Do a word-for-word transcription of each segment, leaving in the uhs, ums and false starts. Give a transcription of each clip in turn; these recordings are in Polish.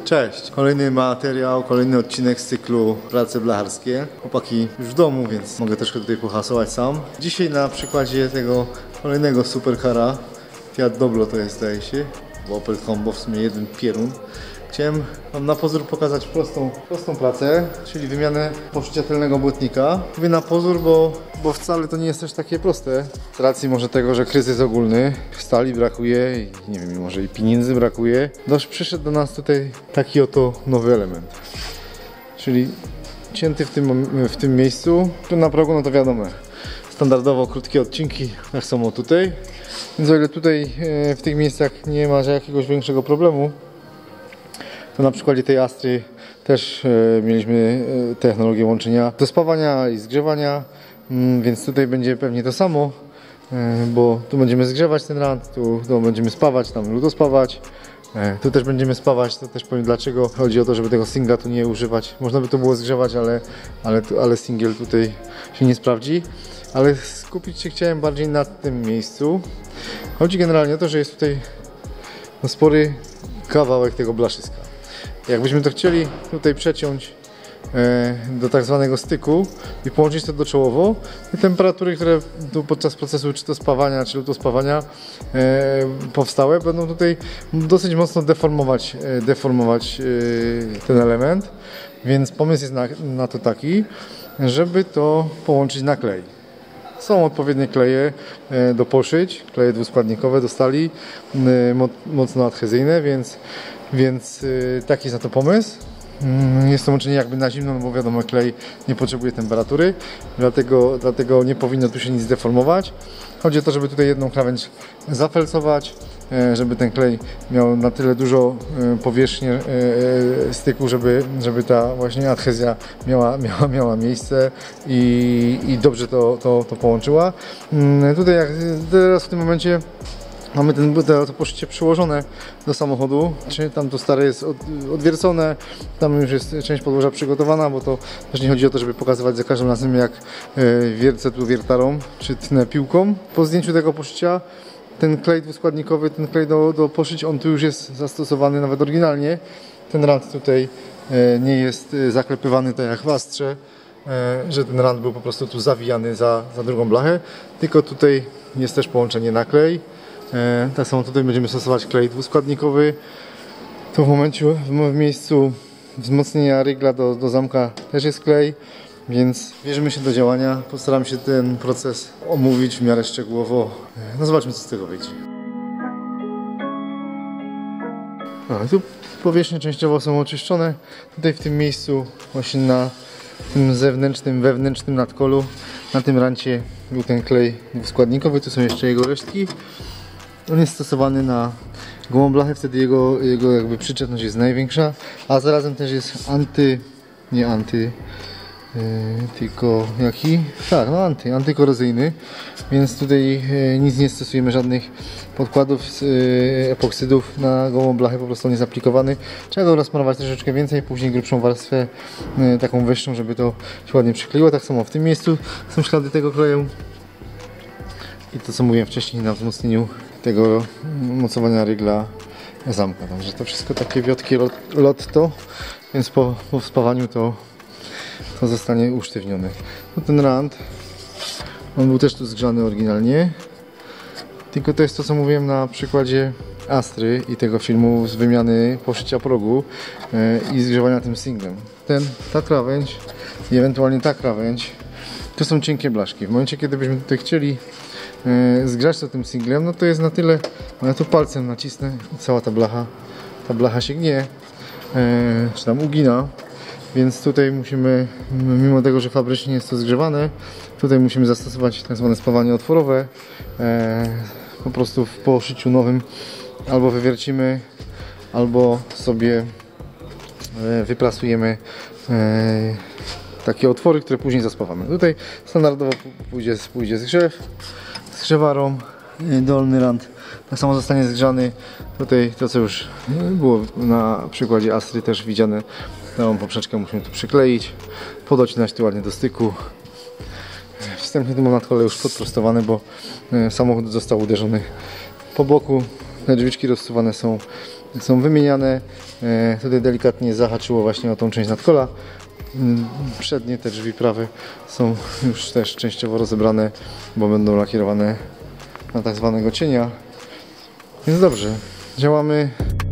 Cześć! Kolejny materiał, kolejny odcinek z cyklu Prace blacharskie. Chłopaki już w domu, więc mogę troszkę tutaj pohasować sam. Dzisiaj na przykładzie tego kolejnego supercara Fiat Doblo to jest, zdaje się, bo Opel Combo, w sumie jeden pierun. Chciałem Wam na pozór pokazać prostą, prostą pracę, czyli wymianę poszycia tylnego błotnika. Mówię na pozór, bo, bo wcale to nie jest też takie proste. Z racji może tego, że kryzys ogólny, stali brakuje i nie wiem, może i pieniędzy brakuje. Dość przyszedł do nas tutaj taki oto nowy element. Czyli cięty w tym, w tym miejscu. Tu na progu, no to wiadomo, standardowo krótkie odcinki, tak samo tutaj. Więc o ile tutaj w tych miejscach nie ma jakiegoś większego problemu, to na przykładzie tej Astry też e, mieliśmy e, technologię łączenia do spawania i zgrzewania, mm, więc tutaj będzie pewnie to samo, e, bo tu będziemy zgrzewać ten rant, tu, tu będziemy spawać, tam lutospawać, e, tu też będziemy spawać, to też powiem dlaczego. Chodzi o to, żeby tego singla tu nie używać. Można by to było zgrzewać, ale, ale, ale singiel tutaj się nie sprawdzi. Ale skupić się chciałem bardziej na tym miejscu. Chodzi generalnie o to, że jest tutaj no, spory kawałek tego blaszyska. Jakbyśmy to chcieli tutaj przeciąć e, do tak zwanego styku i połączyć to do czołowo, te temperatury, które tu podczas procesu czy to spawania, czy lutospawania e, powstałe, będą tutaj dosyć mocno deformować, e, deformować e, ten element. Więc pomysł jest na, na to taki, żeby to połączyć na klej. Są odpowiednie kleje e, do poszyć, kleje dwuskładnikowe do stali, e, mo, mocno adhezyjne, więc Więc yy, taki jest na to pomysł. Yy, jest to łączenie jakby na zimno, no bo wiadomo, klej nie potrzebuje temperatury, dlatego, dlatego nie powinno tu się nic deformować. Chodzi o to, żeby tutaj jedną krawędź zafelcować, yy, żeby ten klej miał na tyle dużo yy, powierzchnię yy, styku, żeby, żeby ta właśnie adhezja miała, miała, miała miejsce i, i dobrze to, to, to połączyła. Yy, tutaj jak teraz w tym momencie mamy ten, to poszycie przyłożone do samochodu, czyli tam to stare jest od, odwiercone, tam już jest część podłoża przygotowana, bo to też nie chodzi o to, żeby pokazywać za każdym razem jak e, wiercę tu wiertarą, czy tnę piłką. Po zdjęciu tego poszycia ten klej dwuskładnikowy, ten klej do, do poszyć, on tu już jest zastosowany nawet oryginalnie. Ten rant tutaj e, nie jest zaklepywany tak jak w Astrze, e, że ten rant był po prostu tu zawijany za, za drugą blachę, tylko tutaj jest też połączenie na klej. E, tak samo tutaj będziemy stosować klej dwuskładnikowy. Tu w momencie, w, w miejscu wzmocnienia rygla do, do zamka też jest klej, więc bierzemy się do działania. Postaram się ten proces omówić w miarę szczegółowo. E, no zobaczmy, co z tego wyjdzie. A, tu powierzchnie częściowo są oczyszczone. Tutaj w tym miejscu właśnie na tym zewnętrznym, wewnętrznym nadkolu, na tym rancie był ten klej dwuskładnikowy. Tu są jeszcze jego resztki. On jest stosowany na gołą blachę, wtedy jego, jego jakby przyczepność jest największa, a zarazem też jest anty, nie anty, yy, tylko jaki? Tak, no anty, antykorozyjny, więc tutaj yy, nic nie stosujemy, żadnych podkładów z yy, epoksydów na gołą blachę, po prostu on jest aplikowany. Trzeba go rozmarować troszeczkę więcej, później grubszą warstwę, yy, taką wyższą, żeby to się ładnie przykleiło. Tak samo w tym miejscu są ślady tego kleju. I to, co mówiłem wcześniej, na wzmocnieniu tego mocowania rygla zamka. Także to wszystko takie wiotkie lot, lotto, więc po, po spawaniu to, to zostanie usztywnione. No ten rant, on był też tu zgrzany oryginalnie, tylko to jest to, co mówiłem na przykładzie Astry i tego filmu z wymiany poszycia progu yy, i zgrzewania tym singlem. Ten, ta krawędź i ewentualnie ta krawędź to są cienkie blaszki. W momencie, kiedy byśmy tutaj chcieli Yy, zgrzać to tym singlem, no to jest na tyle, no ja tu palcem nacisnę i cała ta blacha, ta blacha się gnie, yy, czy tam ugina, więc tutaj musimy, mimo tego, że fabrycznie jest to zgrzewane, tutaj musimy zastosować tak zwane spawanie otworowe, yy, po prostu w poszyciu nowym albo wywiercimy, albo sobie yy, wyprasujemy yy, takie otwory, które później zaspawamy. Tutaj standardowo pójdzie, pójdzie zgrzew, zgrzewarą, dolny rant tak samo zostanie zgrzany. Tutaj to, co już było na przykładzie Astry też widziane, tą poprzeczkę musimy tu przykleić, podocinać tu ładnie do styku. Wstępnie tu mam na kole już podprostowany, bo samochód został uderzony po boku te drzwiczki rozsuwane są, są wymieniane. E, tutaj delikatnie zahaczyło właśnie o tą część nadkola. Przednie te drzwi prawe są już też częściowo rozebrane, bo będą lakierowane na tak zwanego cienia. Więc dobrze, działamy.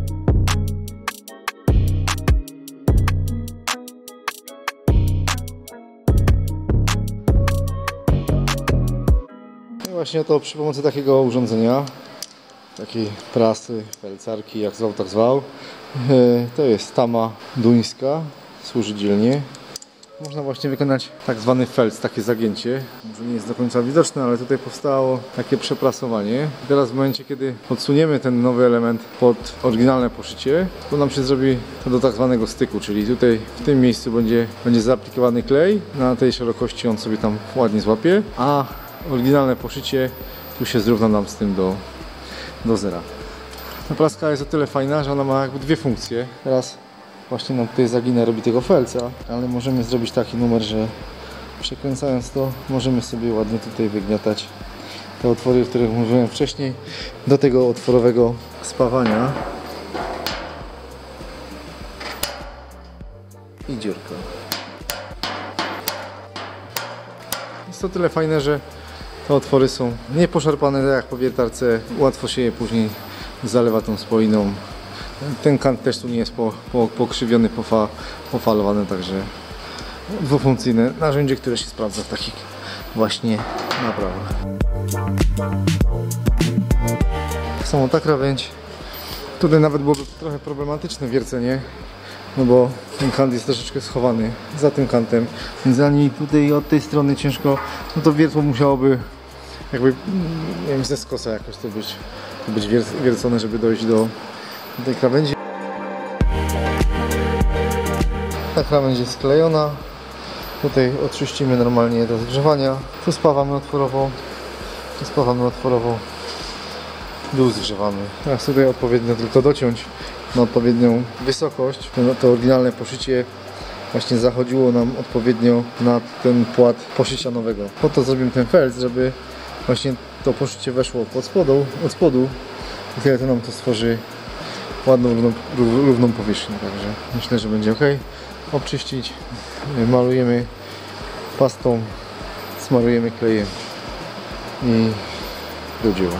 I właśnie to przy pomocy takiego urządzenia, takiej prasy, pelcarki, jak zwał, tak zwał. To jest tama duńska, służy dzielnie. Można właśnie wykonać tak zwany felc, takie zagięcie. Może nie jest do końca widoczne, ale tutaj powstało takie przeprasowanie. I teraz w momencie, kiedy odsuniemy ten nowy element pod oryginalne poszycie, to nam się zrobi to do tak zwanego styku, czyli tutaj w tym miejscu będzie, będzie zaaplikowany klej. Na tej szerokości on sobie tam ładnie złapie, a oryginalne poszycie tu się zrówna nam z tym do, do zera. Ta praska jest o tyle fajna, że ona ma jakby dwie funkcje. Teraz właśnie nam tutaj zaginę robi tego felca, ale możemy zrobić taki numer, że przekręcając to możemy sobie ładnie tutaj wygniatać te otwory, o których mówiłem wcześniej, do tego otworowego spawania i dziurka. Jest to tyle fajne, że te otwory są nieposzarpane jak po wiertarce, łatwo się je później zalewa tą spoiną. Ten kant też tu nie jest po, po, pokrzywiony, pofa, pofalowany, także dwufunkcyjne narzędzie, które się sprawdza w takich właśnie naprawach. Tak samo ta krawędź. Tutaj nawet byłoby trochę problematyczne wiercenie, no bo ten kant jest troszeczkę schowany za tym kantem, więc ani tutaj od tej strony ciężko, no to wiertło musiałoby jakby, nie wiem, ze skosa jakoś to być, to być wiercone, żeby dojść do tej krawędzi. Ta krawędź jest sklejona. Tutaj oczyścimy normalnie do zgrzewania. Tu spawamy otworowo. Tu spawamy otworowo. Dół zgrzewamy. Teraz tutaj odpowiednio tylko dociąć na odpowiednią wysokość. To oryginalne poszycie właśnie zachodziło nam odpowiednio na ten płat poszycia nowego. Po to zrobimy ten felc, żeby właśnie to poszycie weszło pod spodu, od spodu. I tyle to nam to stworzy ładną, równą, równą powierzchnię, także myślę, że będzie ok. Obczyścić, malujemy pastą, smarujemy klejem i do dzieła.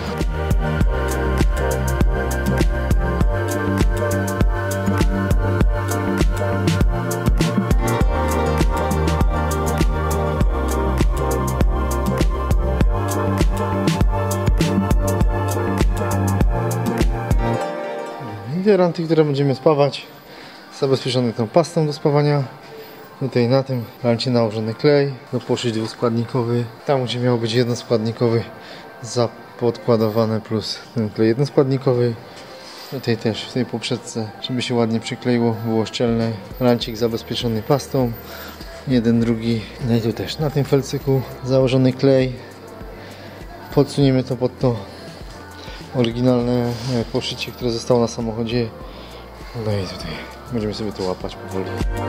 Dwie ranty, które będziemy spawać, zabezpieczone tą pastą do spawania. Tutaj na tym rancie nałożony klej do poszyć dwuskładnikowy. Tam gdzie miał być jednoskładnikowy, zapodkładowane plus ten klej jednoskładnikowy. Tutaj też w tej poprzedce, żeby się ładnie przykleiło, było szczelne. Rancik zabezpieczony pastą, jeden, drugi. No i tu też na tym felcyku założony klej. Podsuniemy to pod to oryginalne poszycie, które zostało na samochodzie. No i tutaj będziemy sobie to łapać powoli.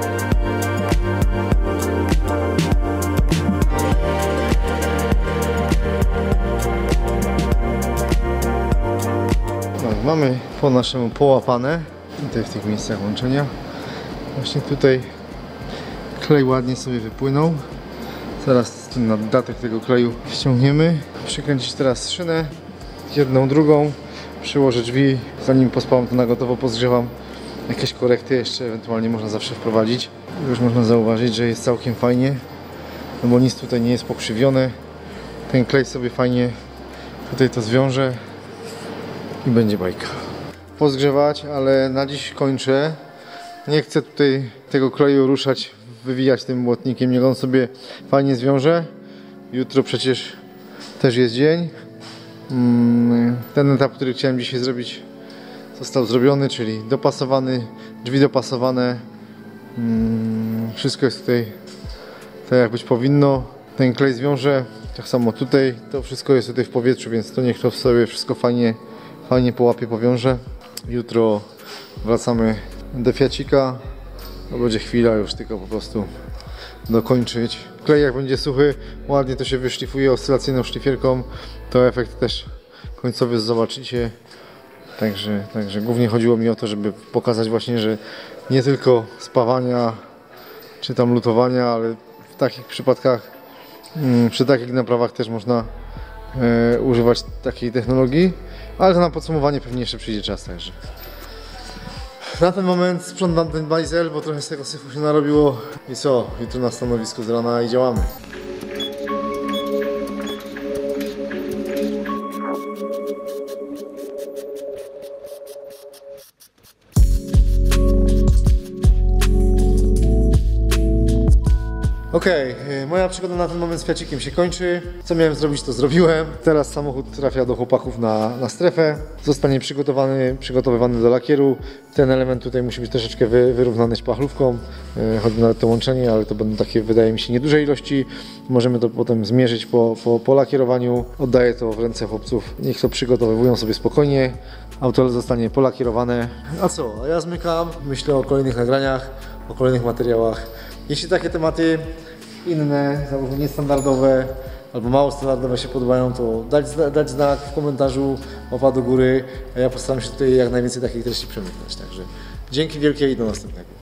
No, mamy po naszemu połapane tutaj w tych miejscach łączenia. Właśnie tutaj klej ładnie sobie wypłynął. Zaraz ten naddatek tego kleju ściągniemy. Przykręcić teraz szynę, jedną, drugą. Przyłożę drzwi, zanim pospałam to na gotowo, pozgrzewam. Jakieś korekty jeszcze ewentualnie można zawsze wprowadzić. Już można zauważyć, że jest całkiem fajnie, no bo nic tutaj nie jest pokrzywione. Ten klej sobie fajnie tutaj to zwiąże i będzie bajka. Pozgrzewać, ale na dziś kończę. Nie chcę tutaj tego kleju ruszać, wywijać tym błotnikiem, niech on sobie fajnie zwiąże. Jutro przecież też jest dzień. Ten etap, który chciałem dzisiaj zrobić, został zrobiony, czyli dopasowany, drzwi dopasowane. Wszystko jest tutaj tak jak być powinno. Ten klej zwiąże, tak samo tutaj, to wszystko jest tutaj w powietrzu, więc to niech to sobie wszystko fajnie, fajnie połapie, powiąże. Jutro wracamy do fiacika. To będzie chwila już tylko po prostu dokończyć. Klej jak będzie suchy, ładnie to się wyszlifuje oscylacyjną szlifierką. To efekt też końcowy zobaczycie. Także, także głównie chodziło mi o to, żeby pokazać właśnie, że nie tylko spawania czy tam lutowania, ale w takich przypadkach, przy takich naprawach też można e, używać takiej technologii, ale to na podsumowanie pewnie jeszcze przyjdzie czas. Także na ten moment sprzątam ten bajzel, bo trochę z tego syfu się narobiło i co, jutro na stanowisku z rana i działamy. Okej, okay, moja przygoda na ten moment z Fiacikiem się kończy. Co miałem zrobić, to zrobiłem. Teraz samochód trafia do chłopaków na, na strefę. Zostanie przygotowany, przygotowywany do lakieru. Ten element tutaj musi być troszeczkę wy, wyrównany szpachlówką. Yy, chodzi nawet to łączenie, ale to będą takie, wydaje mi się, nieduże ilości. Możemy to potem zmierzyć po, po, po lakierowaniu. Oddaję to w ręce chłopców. Niech to przygotowywują sobie spokojnie. Auto zostanie polakierowane. A co? A ja zmykam. Myślę o kolejnych nagraniach, o kolejnych materiałach. Jeśli takie tematy inne, załóżmy niestandardowe albo mało standardowe się podobają, to dać, dać znak w komentarzu, łapa do góry, a ja postaram się tutaj jak najwięcej takich treści przemyśleć. Także dzięki wielkie i do następnego.